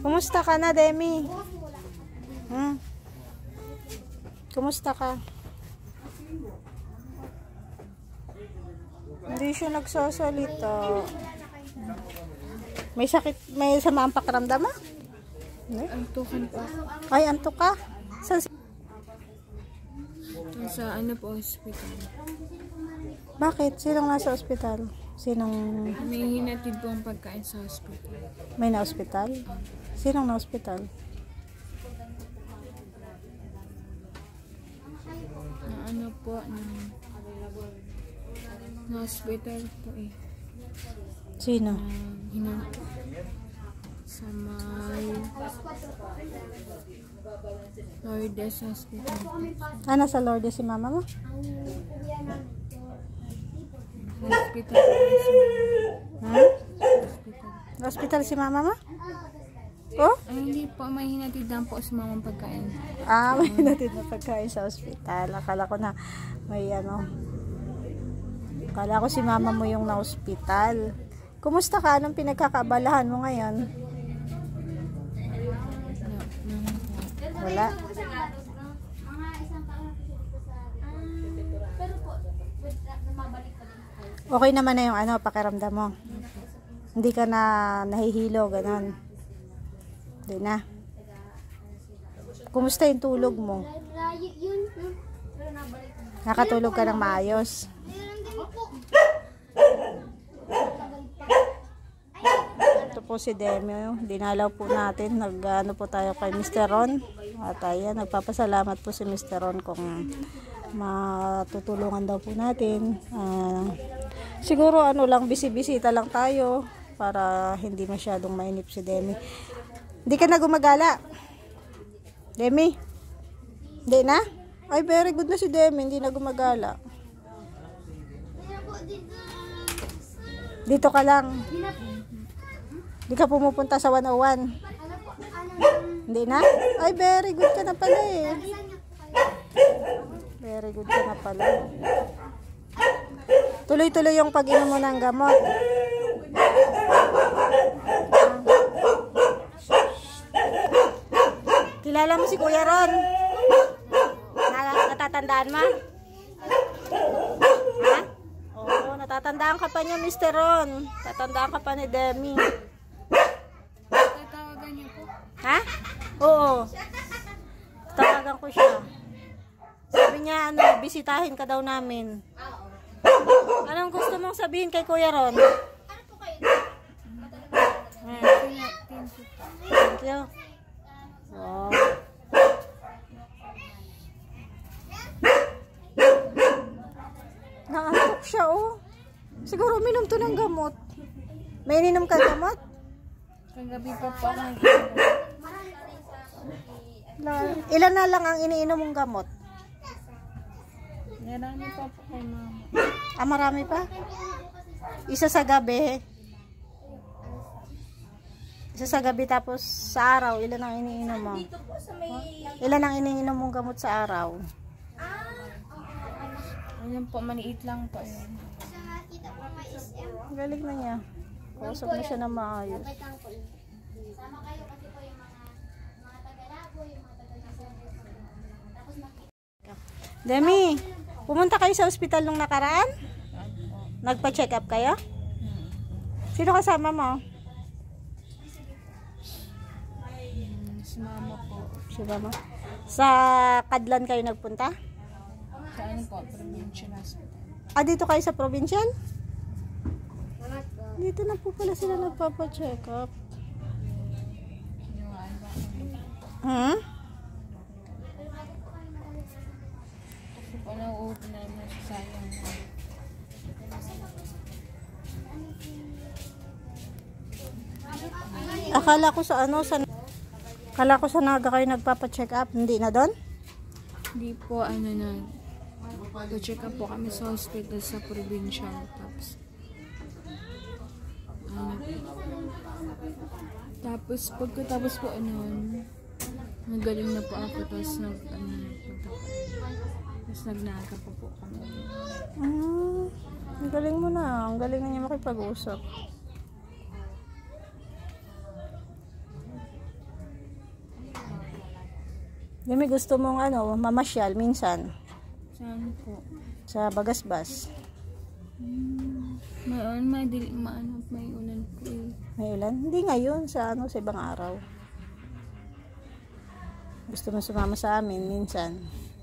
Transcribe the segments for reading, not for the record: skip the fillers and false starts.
Kumusta ka na, Demi? Kumusta ka? Hindi siya nagsasalita. May sakit, may sama ang pakiramdam mo? Antukan po. Ay, antok ka? Sa ano po, hospital. Bakit? Sinong nasa ospital? Sinong... May hinatid po ang pagkain sa hospital. May na-hospital? Sinong na-hospital? Na ano po, na hospital po eh. Sino? Sa may Lourdes Hospital. Nasa Lourdes si mama mo? Hospital po si mama. Hospital si mama mo? Oh? Ay, hindi po. May hinatid lang po sa mamang pagkain. May hinatid na pagkain sa ospital. Akala ko na may ano. Akala ko si mama mo yung na-hospital. Kumusta ka? Anong pinagkakaabalahan mo ngayon? Wala. Okay naman na yung ano, pakiramdam mo. Hindi ka na nahihilo, ganon. Hindi na. Kumusta yung tulog mo? Nakatulog ka ng maayos? Ito po si Demi. Dinalaw po natin. Nag-ano po tayo kay Mr. Ron. At ayan, nagpapasalamat po si Mr. Ron kung matutulungan daw po natin. Siguro ano lang, bisibisita lang tayo para hindi masyadong mainip si Demi. Hindi ka na gumagala? Demi? Hindi na? Ay, very good na si Demi. Hindi na gumagala. Dito ka lang. Hindi ka pumupunta sa 101. Hindi na? Ay, very good ka na pala eh. Very good ka na pala. Tuloy-tuloy yung pag-inom mo ng gamot. Kilala mo si Kuya Ron? Natatandaan mo? Ha? Oo, natatandaan ka pa niya, Mr. Ron. Tatandaan ka pa ni Demi. Tatawagan niyo po. Ha? Oo. Tawagan ko siya. Sabi niya, ano, bisitahin ka daw namin. Anong gusto mong sabihin kay Kuya Ron? Thank you. Wow. Naantok siya, oh. Siguro uminom to ng gamot. May ininom ka gamot? Kagabi pa po ako. Ilan na lang ang iniinom mong gamot? Marami pa po kay mama. Marami pa? Isa sa gabi. Isa sa gabi tapos sa araw, ilan ang iniinom mo? Ilan ang iniinom mong gamot sa araw? Ayun po, maliit lang po yun. Galing na niya. Kausap na siya na maayos. Demi, pumunta kayo sa ospital nung nakaraan? Nagpa-check up kayo? Sino kasama mo? Si mama po. Si mama. Sa Kadlan kayo nagpunta? Sa ano po, provincial hospital. Dito kayo sa provincial? Dito na po pala sila nagpapa-check up. Hmm? Kasi po nauupo na naman siya sayang. Akala ko sa ano, akala ko sa Naga kayo nagpapa-check up. Hindi na doon? Hindi po, ano na. Check up po kami sa hospital sa provincial. Tapos pagkatapos po nagaling na po ako. Tapos nagnaga po kami. Ang galing mo na. Ang galing na niya makipag-usap. Demi, gusto mong mamasyal minsan Saan po? sa Bagasbas. May ulan po eh. May ulan? Hindi ngayon, sa ibang araw. Gusto mo sumama sa amin minsan.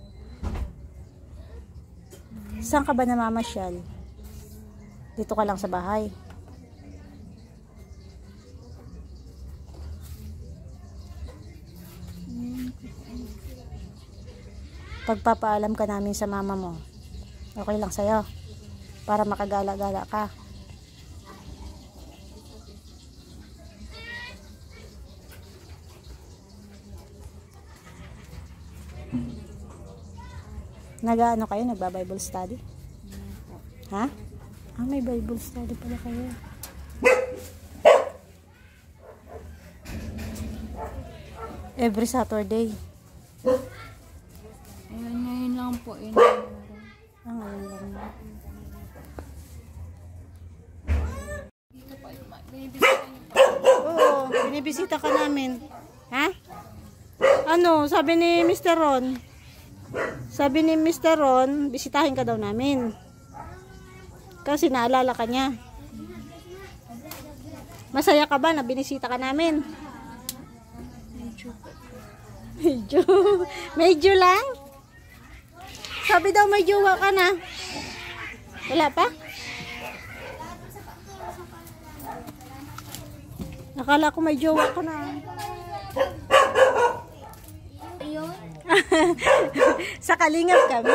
Saan ka ba namamasyal? Dito ka lang sa bahay. Pagpapaalam ka namin sa mama mo, okay lang sa'yo? Para makagala-gala ka. Nag-ano kayo? Nagba-Bible study? Ha? May Bible study pala kayo. Every Saturday. Ngayon lang po eh. Ngayon lang. Dito po, binibisita niyo po. Oo, binibisita ka namin. Ha? Sabi ni Mr. Ron? Sabi ni Mr. Ron, bisitahin ka daw namin. Kasi naalala ka niya. Masaya ka ba na binisita ka namin? Medyo. Medyo lang? Sabi daw may jowa ka na. Wala pa? Nakala ko may jowa ka na. Sa Kalingap kami.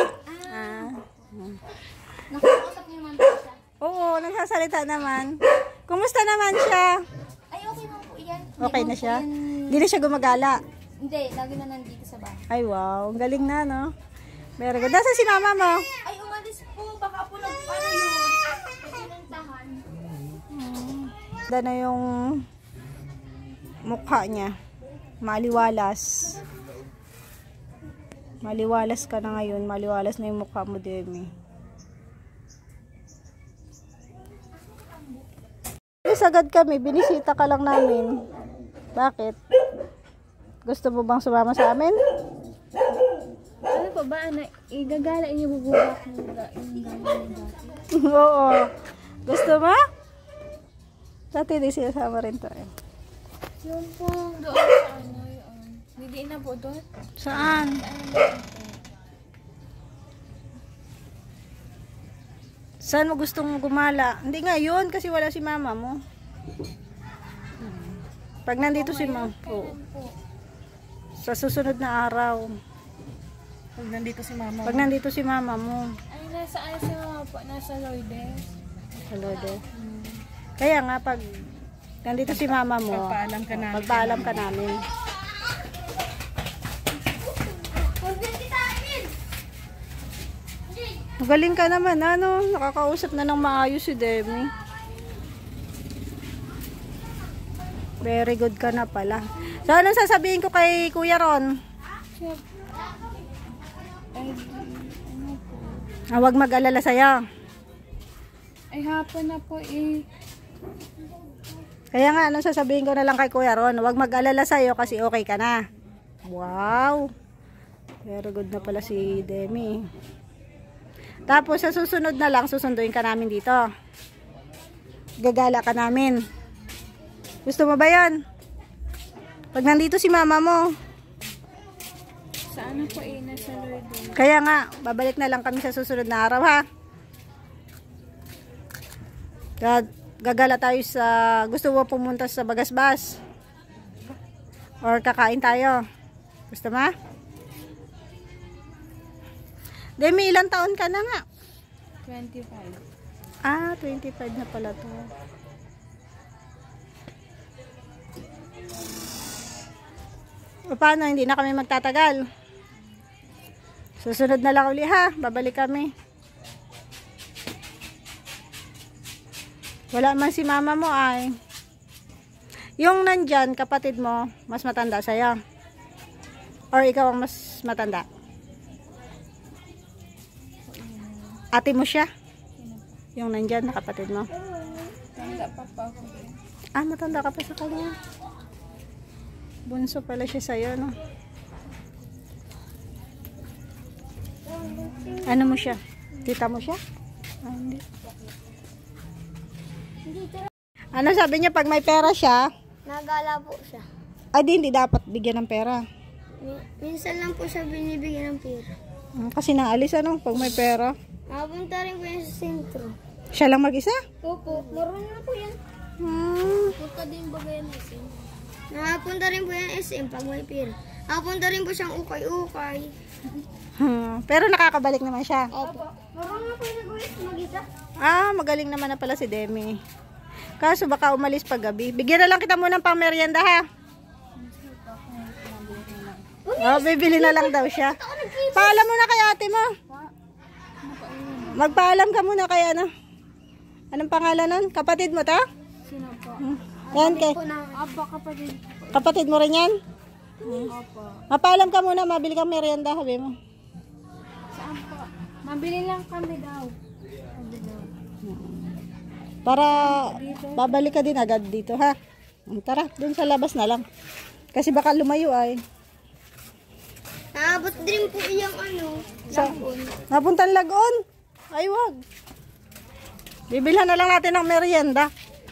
Nakakausap niyo naman po siya? Oo, nagsasalita naman. Kumusta naman siya? Ay, okay naman po yan. Okay na siya? Hindi na siya gumagala? Hindi, lagi na nandito sa bahay. Ay, wow. Ang galing na, no? Very good. Nasaan si mama mo? Ay, umalis po. Baka po nag-ano yun. Pinuntahan. Ganda na yung mukha niya. Maliwalas. Maliwalas ka na ngayon. Maliwalas na yung mukha mo, Demi. Sagad kami. Binisita ka lang namin. Bakit? Gusto mo bang sumama sa amin? Ano po ba? Igagala niyo bubulak ng dati? Oo. Gusto mo? Dati di sinasama rin to eh. Yung po doon sa yun. Didiin na po doon? Saan? Saan mo gustong gumala? Hindi ngayon kasi wala si mama mo. Pag nandito si mama po. Sa susunod na araw. Pag nandito si mama. Pag nandito si mama mo. Ay, nasa ano si mama po? Nasa Lourdes. Hello de. Kaya nga pag nandito si mama mo, Pagpaalam ka namin. pagpaalam ka namin. Magaling ka naman, nakakausap na ng maayos si Demi. Very good ka na pala. So, anong sasabihin ko kay Kuya Ron? Ay, ano po? Huwag mag-alala sa'yo. Ay, hapon na po eh. Kaya nga, anong sasabihin ko na lang kay Kuya Ron? Huwag mag-alala sa'yo kasi okay ka na. Wow! Very good na pala si Demi. Tapos, sa susunod na lang, susunduin ka namin dito. Gagala ka namin. Gusto mo ba yan? Pag nandito si mama mo. Sa ano po eh? Nasa Lourdes. Kaya nga, babalik na lang kami sa susunod na araw, ha? Gagala tayo sa... Gusto mo pumunta sa Bagasbas? Or kakain tayo? Gusto mo? Demi, ilang taon ka na nga? 25. 25 na pala to. O paano, hindi na kami magtatagal? Susunod na lang uli, ha? Babalik kami. Wala man si mama mo ay. Yung nandyan, kapatid mo, mas matanda sa'yo. Or ikaw ang mas matanda? Ate mo siya? Yung nandyan na kapatid mo? Tanda pa po ako. Matanda ka pa sa kanya. Bunso pala siya sa'yo, no? Ano mo siya? Tita mo siya? Ah, hindi. Ano sabi niya pag may pera siya? Nagala po siya. Ay, hindi dapat bigyan ng pera. Minsan lang po siya binibigyan ng pera. Kasi naalis ano pag may pera. Nakapunta rin po yan sa sentro. Siya lang mag-isa? Opo, marunong na po yan. Punta din ba yan SM? Nakapunta rin po yan SM pag may pera. Nakapunta rin po siyang ukay-ukay. Pero nakakabalik naman siya. Opo. Marunong na po yung mag-isa. Ah, magaling naman na pala si Demi. Kaso baka umalis pag gabi. Bigyan na lang kita muna ng pang merienda ha. Oh, bibili na lang daw siya. Paalam muna kay ate mo. Magpaalam ka muna kay ano. Anong pangalan nun? Kapatid mo ta? Sino po? Yan kay. Aba, kapatid. Kapatid mo rin yan? Opo. Mapaalam ka muna, mabili kang merienda, sabi mo. Saan po? Mabili lang kami daw. Para babalik ka din agad dito ha. Tara, dun sa labas na lang. Kasi baka lumayo ay. Naabot din po yung Lagon. Napuntang Lagon. Ay wag. Bibilhan na lang natin ng merienda.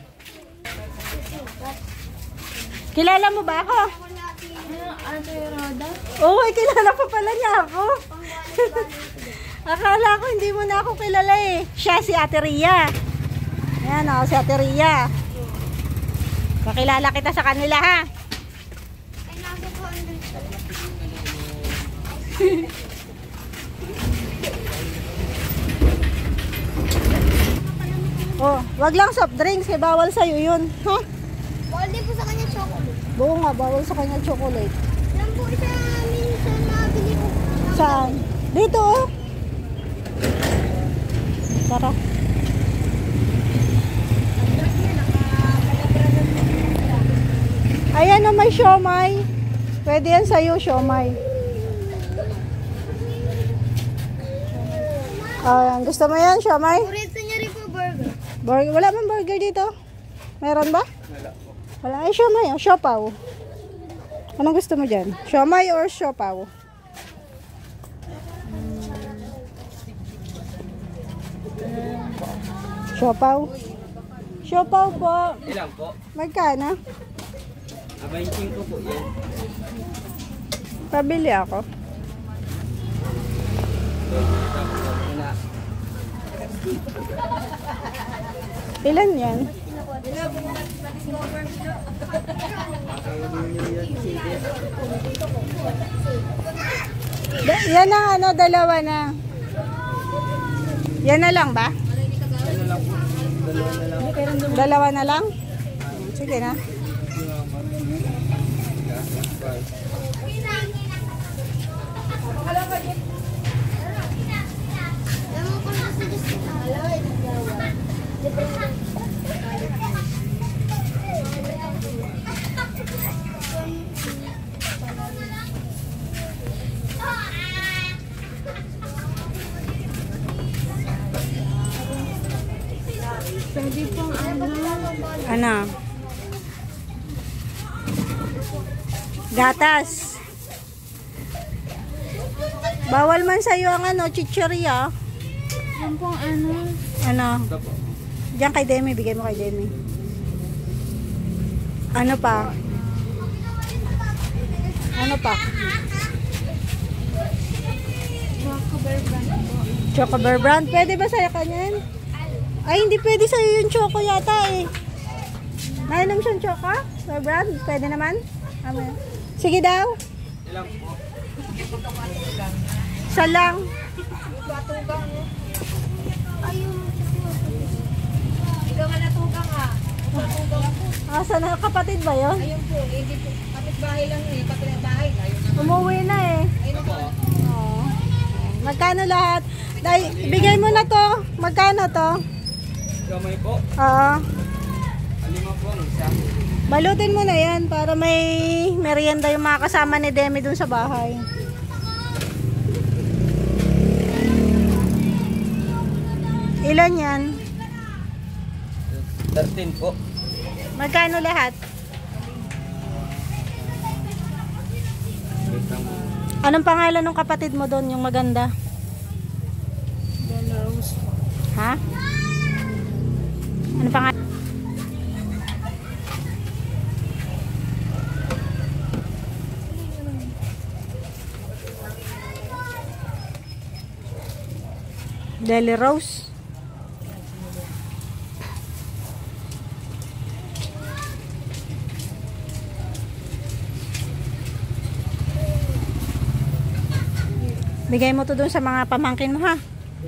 Kilala mo ba ako? Ate Roda? Oo, kilala pa pala niya ako. Akala ko hindi mo na ako kilala eh. Siya si Ate Ria. Ayan o, si Ate Ria. Pakilala kita sa kanila ha. Ay, nasa po andun siya. Oh, wag lang soft drinks, eh, bawal sa'yo yun. Ha? Bawal din po sa kanya chocolate. Buo nga, bawal sa kanya chocolate. Yan po siya minsan nabili ko. Saan? Dito oh. Tara. Ayan o, may siomay. Pwede yan sa'yo, siomay. Ayan, gusto mo yan, siomay? Paborito niya rin po burger. Burger. Wala man burger dito? Meron ba? Wala. Ay, siomay o, siopaw. Anong gusto mo dyan? Siomay or siopaw? Siopaw? Siopaw po. Ilang po? Magkano? 25 po yan. Pabili ako. Ilan yan? Yan ang ano, dalawa na. Yan na lang ba? Dalawa na lang? Sige na. Ewan ko na sa Diyos ko. Pwede pong Ano? Gatas. Bawal man sa'yo ang ano, chichirya. Yan pong ano. Ano? Diyan kay Demi, bigay mo kay Demi. Ano pa? Ano pa? Choco Bear Brand po. Choco Bear Brand. Pwede ba sa'yo kanyan? Ay, hindi pwede sa'yo yung choco yata eh. Nainom siyang choco? Bear Brand? Pwede naman? Sige daw. Ilang po? Isa lang. Ikaw nga natugang ha. Asa na kapatid ba yun? Ayun po, hindi po. Kapit bahay lang yun. Kapit bahay. Ayun na. Umuwi na eh. Ayun po. Oo. Magkano lahat? Dahil, ibigay mo na to. Magkano to? Gamay po? Oo. 5 po ang isa. Balutin mo na yan para may merienda yung mga kasama ni Demi dun sa bahay. Ilan yan? 13 po. Magkano lahat? Wait lang. Anong pangalan ng kapatid mo doon, yung maganda? Ha? Ano pangalan? Deli Rose. Bigay mo to dun sa mga pamangkin mo, ha?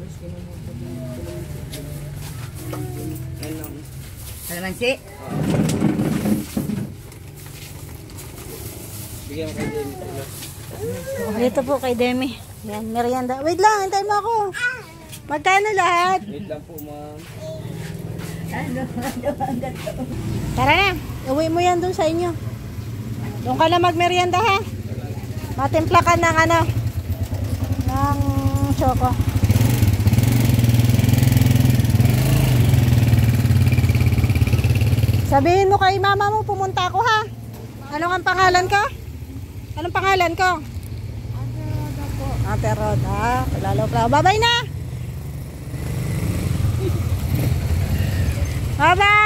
Kalamansi. Bigyan mo kay Demi. Dito po kay Demi. Yan, merienda. Wait lang, hintay mo ako. Magkano lahat? Wait lang po, ma'am. Tara na, uwi mo yan dun sa inyo. Doon ka na magmerienda, ha? Matimpla ka ng ano, ng choco. Sabihin mo kay mama mo, pumunta ako, ha? Anong ang pangalan ko? Anong pangalan ko? Ate Roda. Lalo. Bye-bye na! Bye-bye!